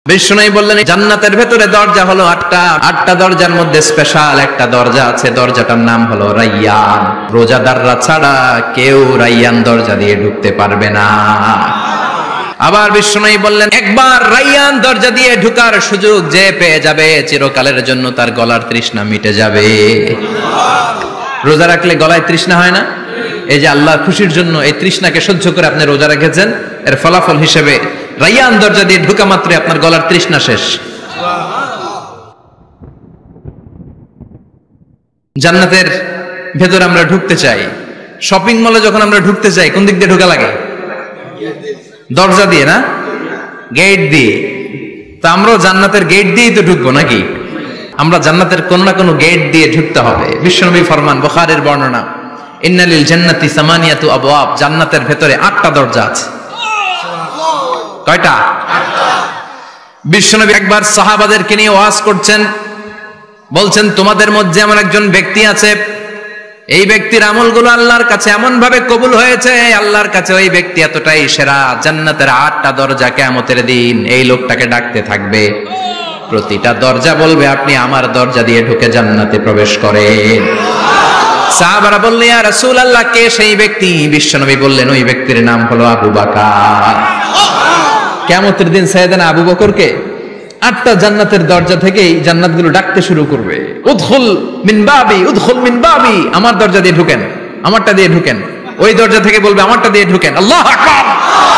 বিষ্ণু বললেন জান্নাতের ভেতরে দরজা হলো আটটা দরজার মধ্যে স্পেশাল একটা দরজা আছে, দরজাটার নাম হলো রাইয়ান। রোজাদাররা ছাড়া কেউ রাইয়ান দরজা দিয়ে ঢুকতে পারবে না। আবার বিষ্ণু বললেন একবার রাইয়ান দরজা দিয়ে ঢুকার সুযোগ যে পেয়ে যাবে চিরকালের জন্য তার গলার তৃষ্ণা মিটে যাবে। রোজা রাখলে গলায় তৃষ্ণা হয় না? এই যে আল্লাহর খুশির জন্য এই তৃষ্ণাকে সহ্য করে আপনি রোজা রেখেছেন, এর ফলাফল হিসেবে রাইয়ান দরজা দিয়ে ঢুকা মাত্র আপনার গলার তৃষ্ণা শেষ। জান্নাতের ভেতর আমরা ঢুকতে চাই। শপিং মলে যখন আমরা ঢুকতে চাই কোন দিক দিয়ে ঢোকা লাগে? দরজা দিয়ে না, গেট দিয়ে। তা আমরাও জান্নাতের গেট দিয়েই তো ঢুকবো নাকি? আমরা জান্নাতের কোন না কোনো গেট দিয়ে ঢুকতে হবে। বিশ্বনবী ফরমান, বুখারীর বর্ণনা, ইন্নালিল জান্নাতি সামানিয়াতু আবওয়াব, জান্নাতের ভেতরে 8টা দরজা আছে। কয়টা? বিশ্বনবী একবার সাহাবাদেরকে নিয়ে ওয়াজ করছেন, বলছেন তোমাদের মধ্যে এমন একজন ব্যক্তি আছে, এই ব্যক্তির আমলগুলো আল্লাহর কাছে এমন ভাবে কবুল হয়েছে, আল্লাহর কাছে ওই ব্যক্তি এতটাই সেরা, জান্নাতের 8টা দরজা কিয়ামতের দিন এই লোকটাকে ডাকতে থাকবে। প্রতিটা দরজা বলবে আপনি আমার দরজা দিয়ে ঢুকে জান্নাতে প্রবেশ করেন। সাহাবারা বললেন ইয়া রাসূলুল্লাহ, কে সেই ব্যক্তি? বিশ্বনবী বললেন ওই ব্যক্তির নাম হলো আবু বকর। কিয়ামতের দিন সাইয়েদনা আবু বকরকে 8টা জান্নাতের দরজা থেকেই জান্নাতগুলো ডাকতে শুরু করবে, উদখুল মিন বাবি, উদখুল মিন বাবি, আমার দরজা দিয়ে ঢুকেন, আমারটা দিয়ে ঢুকেন। ওই দরজা থেকে বলবে আমারটা দিয়ে ঢুকেন। আল্লাহু আকবার।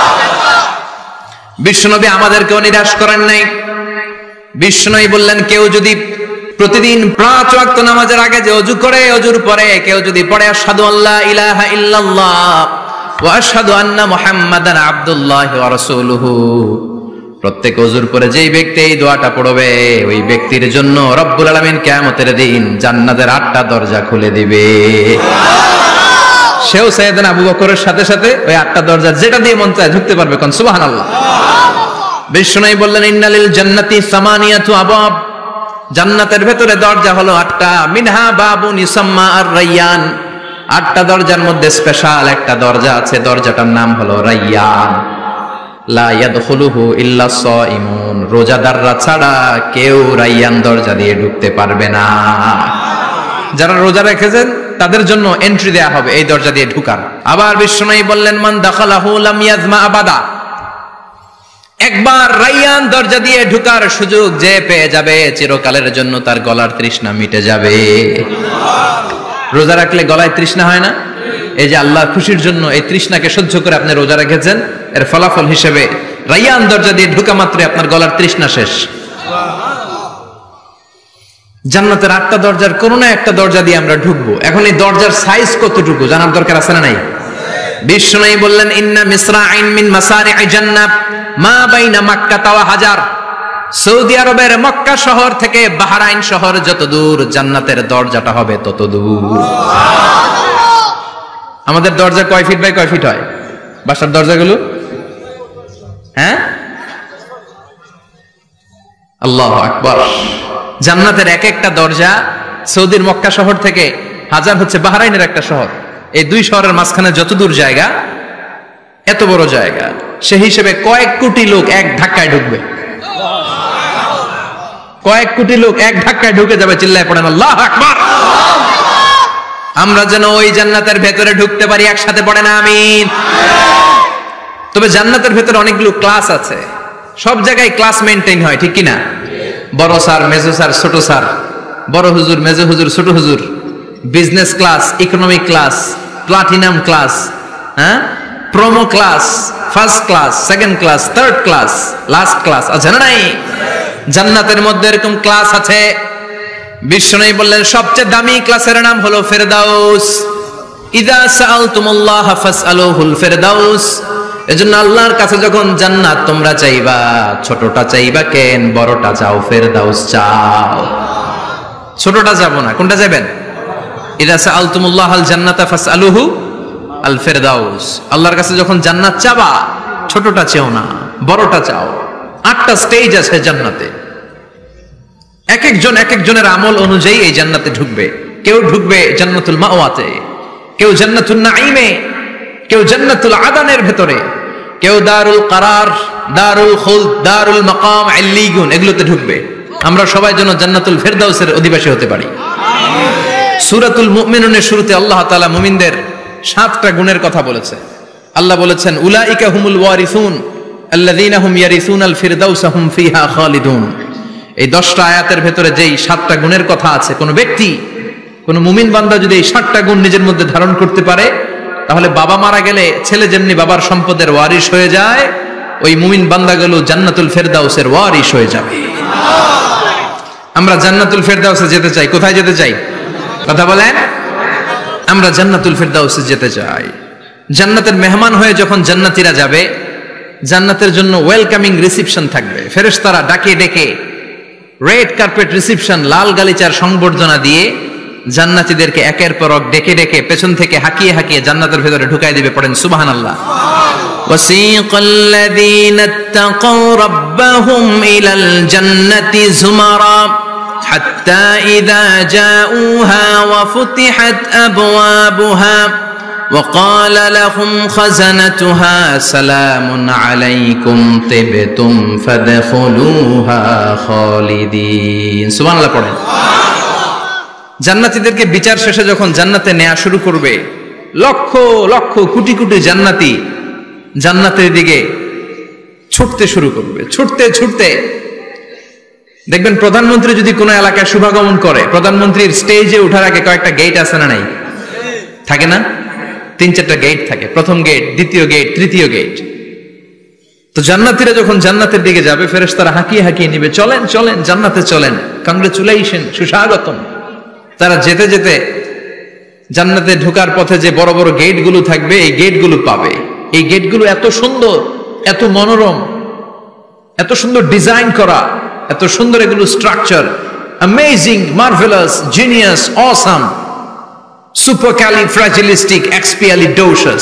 বিশ্বনবী আমাদেরকেও নিরাশ করেন নাই। বিশ্বনবী বললেন কেউ যদি প্রতিদিন 5 ওয়াক্ত নামাজের আগে যে ওযু করে, ওযুর পরে কেউ যদি পড়ে আশহাদু আল্লা ইলাহা ইল্লাল্লাহ ওয়া আশহাদু আন্না মুহাম্মাদান আবদুল্লাহি ওয়া রাসূলুহু, প্রত্যেক ওযুর পরে যেই ব্যক্তি এই দোয়াটা পড়বে ওই ব্যক্তির জন্য রব্বুল আলামিন কিয়ামতের দিন জান্নাতের 8টা দরজা খুলে দিবে। সেও সাইয়েদনা আবু বকরের সাথে সাথে ওই 8টা দরজা যেটা দিয়ে মন চায় ঢুকতে পারবে। কোন সুবহানাল্লাহ। বিষ্ণু বললেন ইন্নালিল জান্নাতি সামানিয়াতু আবওয়াব, জান্নাতের ভেতরে দরজা হলো 8টা, মিনহা বাবুন ইউসাম্মা আর-রাইয়ান, 8টা দরজার মধ্যে স্পেশাল একটা দরজা আছে, দরজাটার নাম হলো রাইয়ান। লা ইয়াদখুলুহু ইল্লা সাইমুন, রোজাদাররা ছাড়া কেউ রাইয়ান দরজা দিয়ে ঢুকতে পারবে না। যারা রোজা রেখেছেন তাদের জন্য এন্ট্রি দেয়া হবে এই দরজা দিয়ে ঢুকার। আবার বিষ্ণু বললেন মান দাখালাহু লাম ইয়াজমা আবাদা, একবার রাইয়ান দরজা দিয়ে ঢুকার সুযোগ যে পেয়ে যাবে চিরকালের জন্য তার গলার তৃষ্ণা মিটে যাবে। রোজা রাখলে গলায় তৃষ্ণা হয় না? এই যে আল্লাহর খুশির জন্য এই তৃষ্ণাকে সহ্য করে আপনি রোজা রেখেছেন, এর ফলাফল হিসেবে রাইয়ান দরজা দিয়ে ঢুকা মাত্র আপনার গলার তৃষ্ণা শেষ। জান্নাতের 8টা দরজার কোন না একটা দরজা দিয়ে আমরা ঢুকবো। এখন এই দরজার সাইজ কতটুকু জানার দরকার আছে না নাই? বিষ্ণু বললেন ইন্না মিসরাইন মিন মাসারি'i জান্নাত মা বাইনা মাক্কা ওয়া হাজার, সৌদি আরবের মক্কা শহর থেকে বাহরাইন শহর যত দূর, জান্নাতের দরজাটা হবে তত দূর। আমাদের দরজা কয় ফিট বাই কয় ফিট হয় বাসার দরজাগুলো? হ্যাঁ, আল্লাহু আকবার। জান্নাতের এক একটা দরজা সৌদির মক্কা শহর থেকে হাজার হচ্ছে বাহরাইনের একটা শহর, এই দুই শহরের মাঝখানে যত দূর জায়গা, এত বড় জায়গা, সেই হিসেবে কয়েক কোটি লোক এক ধাক্কায় ঢুকবে। কয়েক কোটি লোক এক ধাক্কায় ঢুকে যাবে। চিল্লায় পড়েন আল্লাহু আকবার। আমরা যেন ওই জান্নাতের ভেতরে ঢুকতে পারি, একসাথে পড়েন আমিন। তবে জান্নাতের ভেতরে অনেকগুলো ক্লাস আছে, সব জায়গায় ক্লাস মেইনটেইন হয়, ঠিক কিনা? বড় স্যার, মেজো স্যার, ছোট স্যার, বড় হুজুর, মেজো হুজুর, ছোট হুজুর, business class, economic class, platinum class, হ্যাঁ, promo class, first class, second class, third class, last class আছে না নাই? জান্নাতের মধ্যে এরকম ক্লাস আছে। বিষ্ণু বললেন সবচেয়ে দামি ক্লাসের নাম হলো ফেরদাউস। ইযা সাআলতুমুল্লাহ ফাসআলুহুল ফেরদাউস, এজন্য আল্লাহর কাছে যখন জান্নাত তোমরা চাইবা, ছোটটা চাইবা কেন, বড়টা চাও, ফেরদাউস চাও। ছোটটা যাবো না, কোনটা যাবেন? ইযা সাআলতুমুল্লাহাল জান্নাতা ফাসআলুহু আল ফেরদাউস, আল্লাহর কাছে যখন জান্নাত চাবা ছোটটা চাও না, বড়টা চাও। 8টা স্টেজ আছে জান্নাতে, এক একজন এক একজনের আমল অনুযায়ী এই জান্নাতে ঢুকবে। কেউ ঢুকবে জান্নাতুল মাওয়াতে, কেউ জান্নাতুন নাঈমে, কেউ জান্নাতুল আদানের ভেতরে, কেউ দারুল কারার, দারুল খুলদ, দারুল মাকাম, ইল্লিগুন, এগুলোতে ঢুকবে। আমরা সবাই যেন জান্নাতুল ফেরদাউসের অধিবাসী হতে পারি। সূরাতুল মুমিনুনের শুরুতে আল্লাহ তাআলা মুমিনদের 7টা গুণের কথা বলেছে। আল্লাহ বলেছেন উলাইকা হুমুল ওয়ারিসুন আল্লাযীনা হুম ইয়ারিসুনাল ফিরদাউসা হুম ফিহা খালিদুন। এই 10টা আয়াতের ভেতরে যেই 7টা গুণের কথা আছে, কোন ব্যক্তি, কোন মুমিন বান্দা যদি এই 7টা গুণ নিজের মধ্যে ধারণ করতে পারে, তাহলে বাবা মারা গেলে ছেলে যেমনি বাবার সম্পদের ওয়ারিশ হয়ে যায়, ওই মুমিন বান্দাগুলো জান্নাতুল ফেরদাউসের ওয়ারিশ হয়ে যাবে। আমরা জান্নাতুল ফেরদাউসে যেতে চাই। কোথায় যেতে চাই? কথা বলেন। আমরা জান্নাতুল ফেরদাউসে যেতে চাই। জান্নাতের মেহমান হয়ে যখন জান্নাতীরা যাবে, জান্নাতের জন্য ওয়েলকামিং রিসিপশন থাকবে। ফেরেশতারা ডাকে ডেকে রেড কার্পেট রিসিপশন, লাল গালিচার সংবর্ধনা দিয়ে জান্নাতীদেরকে একের পর এক ডেকে ডেকে পেছন থেকে হাঁকিয়ে হাঁকিয়ে জান্নাতের ভেতরে ঢুকাই দিবে। পড়েন সুবহানাল্লাহ। ওয়াসীকাল লাযীনা ইত্তাকাউ রাব্বাহুম ইলাল জান্নাতি যুমারা হাত্তা ইযা জাউহা ওয়া ফুতিহাত আবওয়াবুহা وقال لهم خزنتها سلام عليكم طبتم فادخلوها خالدين। সুবহানাল্লাহ পড়েন। জান্নাতীদেরকে বিচার শেষে যখন জান্নাতে নেওয়া শুরু করবে, লক্ষ লক্ষ কোটি কোটি জান্নাতি জান্নাতের দিকে ছুটতে শুরু করবে। ছুটতে ছুটতে দেখবেন প্রধানমন্ত্রী যদি কোনো এলাকায় শুভাগমন করে, প্রধানমন্ত্রীর স্টেজে ওঠার আগে কয়েকটা গেট আছে না নাই? থাকে না? 3-4টা গেট থাকে। প্রথম গেট, দ্বিতীয় গেট, তৃতীয় গেট। তো জান্নাতীরা যখন জান্নাতের দিকে যাবে, ফেরেশতারা হাঁকিয়ে হাঁকিয়ে নিবে, চলেন চলেন জান্নাতে চলেন, কংগ্রেচুলেশন, সুস্বাগতম। তারা যেতে যেতে জান্নাতে ঢোকার পথে যে বড় বড় গেটগুলো থাকবে, এই গেটগুলো পাবে। এই গেটগুলো এত সুন্দর, এত মনোরম, এত সুন্দর ডিজাইন করা, এত সুন্দর এগুলো structure, amazing, marvellous, genius, awesome, supercalifragilisticexpialidocious,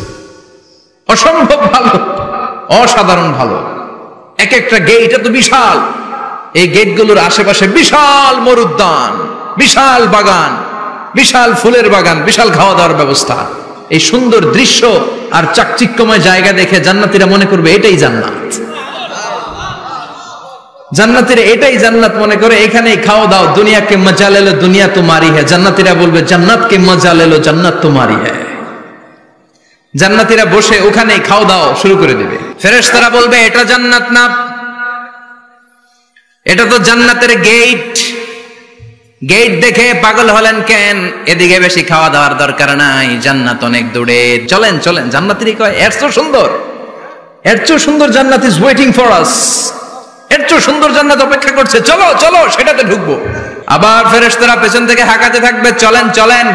অসম্ভব ভালো, অসাধারণ ভালো। এক একটা গেট এত বিশাল। এই গেটগুলোর আশেপাশে বিশাল মরুদ্যান, বিশাল বাগান, বিশাল ফুলের বাগান, বিশাল খাওয়া দাওয়ার ব্যবস্থা। এই সুন্দর দৃশ্য আর চাকচিক্যময় জায়গা দেখে জান্নাতীরা মনে করবে এটাই জান্নাত। জান্নাতীরা এটাই জান্নাত মনে করে, এখানেই খাওয়া দাও। দুনিয়া কে মজা লে লো, দুনিয়া তোমারি হ্যায়। জান্নাতীরা বলবে জান্নাত কে মজা লে লো, জান্নাত তোমারি হ্যায়। জান্নাতীরা বসে ওখানেই খাওয়া দাও শুরু করে দেবে। ফেরেশতারা বলবে এটা জান্নাত না, এটা তো জান্নাতের গেট। গেট দেখে পাগল হলেন কেন? এদিকে বেশি খাওয়া দাওয়ার দরকার নাই, জান্নাত অনেক দূরে, চলেন চলেন। জান্নাতীরা কয় এর চেয়ে সুন্দর, এর চেয়ে সুন্দর জান্নাত ইজ ওয়েটিং ফর আস, এর চেয়ে সুন্দর জান্নাত অপেক্ষা করছে, চলো চলো সেটাতে ঢুকবো। আবার ফেরেশতারা পেছন থেকে হাঁকাতে থাকবে, চলেন চলেন।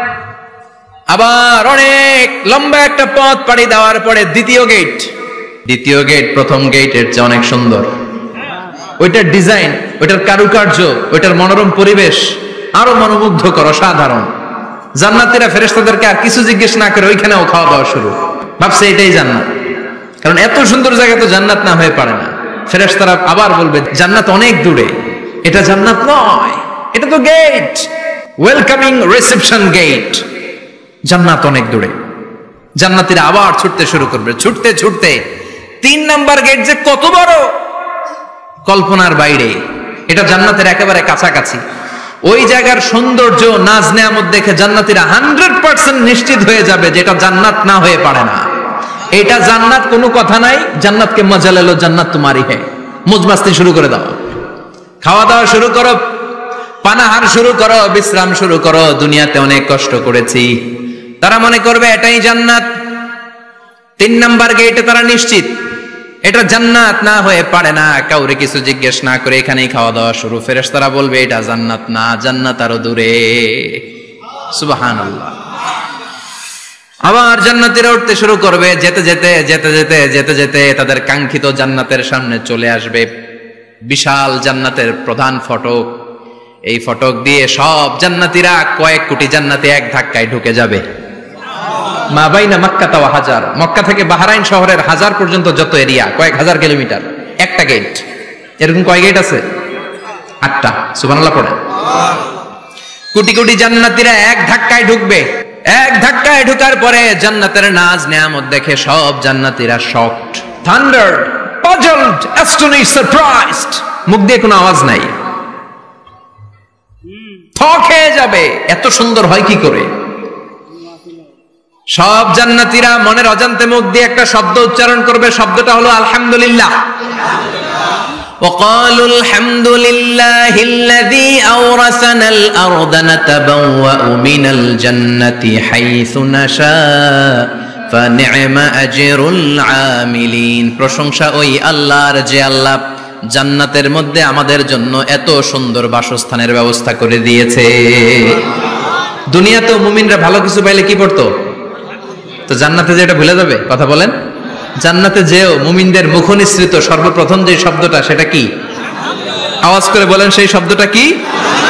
আবার অনেক লম্বা একটা পথ পাড়ি দেওয়ার পরে দ্বিতীয় গেট। দ্বিতীয় গেট প্রথম গেটের চেয়ে অনেক সুন্দর। ওইটার ডিজাইন, ওইটার কারুকার্য, ওইটার মনোরম পরিবেশ আরো মনোমুগ্ধকর, অসাধারণ। জান্নাতীরা ফেরেশতাদেরকে আর কিছু জিজ্ঞেস না করে ওইখানেও খাওয়া দাওয়া শুরু। ভাবছে এটাই জান্নাত, কারণ এত সুন্দর জায়গা তো জান্নাত না হয়ে পারে না। ফেরেশতারা আবার বলবে জান্নাত অনেক দূরে, এটা জান্নাত নয়, এটা তো গেট, ওয়েলকামিং রিসেপশন গেট। জান্নাত অনেক দূরে। জান্নাতীরা আবার ছুটতে শুরু করবে। ছুটতে ছুটতে 3 নাম্বার গেট যে কত বড়, কল্পনার বাইরে। এটা জান্নাতের একেবারে কাছাকাছি। ওই জায়গার সৌন্দর্য, নাজ নেয়ামত দেখে জান্নাতীরা 100% নিশ্চিত হয়ে যাবে যে এটা জান্নাত না হয়ে পারে না। এটা জান্নাত, কোনো কথা নাই। জান্নাতকে মজা লেলো, জান্নাত তোমারই হ্যায়। মুজমাস্তি শুরু করে দাও, খাওয়া দাওয়া শুরু করো, পানাহার শুরু করো, বিশ্রাম শুরু করো। দুনিয়াতে অনেক কষ্ট করেছি। তারা মনে করবে এটাই জান্নাত। 3 নাম্বার গেটে তারা নিশ্চিত এটা জান্নাত না হয়ে পারে না। কাউরে কিছু জিজ্ঞেস না করে এখানেই খাওয়া দাওয়া শুরু। ফেরেশতারা বলবে এটা জান্নাত না, জান্নাত আরো দূরে। সুবহানাল্লাহ। আবার জান্নাতীরা উঠতে শুরু করবে। যেতে যেতে যেতে যেতে যেতে যেতে তাদের কাঙ্ক্ষিত জান্নাতের সামনে চলে আসবে। বিশাল জান্নাতের প্রধান ফটক। এই ফটক দিয়ে সব জান্নাতীরা, কয়েক কোটি জান্নাতি এক ধাক্কায় ঢুকে যাবে। মা বাইনা মক্কা ওয়া হাজার, মক্কা থেকে বাহরাইন শহরের হাজার পর্যন্ত যত এরিয়া, কয়েক হাজার কিলোমিটার, একটা গেট। এরকম কয় গেট আছে? 8টা। সুবহানাল্লাহ পড়েন। কোটি কোটি জান্নাতীরা এক ধাক্কায় ঢুকবে। এক ধাক্কায় ঢুকার পরে জান্নাতের নাজ নেয়ামত দেখে সব জান্নাতীরা shocked, thunder, puzzled, astonished, surprised, মুখ দিয়ে কোনো আওয়াজ নাই, থক হয়ে যাবে, এত সুন্দর হয় কি করে। সব জান্নাতীরা মনের অজান্তে মুখ দিয়ে একটা শব্দ উচ্চারণ করবে, শব্দটা হলো আলহামদুলিল্লাহ। وقالوا الحمد لله الذي أورثنا الأرض نتبوأ من الجنة حيث نشاء فنعم أجر العاملين। প্রশংসা ওই আল্লাহর যে আল্লাহ জান্নাতের মধ্যে আমাদের জন্য এত সুন্দর বাসস্থানের ব্যবস্থা করে দিয়েছে। দুনিয়াতেও মুমিনরা ভালো কিছু পাইলে কি করতো? তো জান্নাতে যে এটা ভুলে যাবে? কথা বলেন। জান্নাতে যেও মুমিনদের মুখ নিঃসৃত সর্বপ্রথম যে শব্দটা, সেটা কি? আওয়াজ করে বলেন, সেই শব্দটা কি?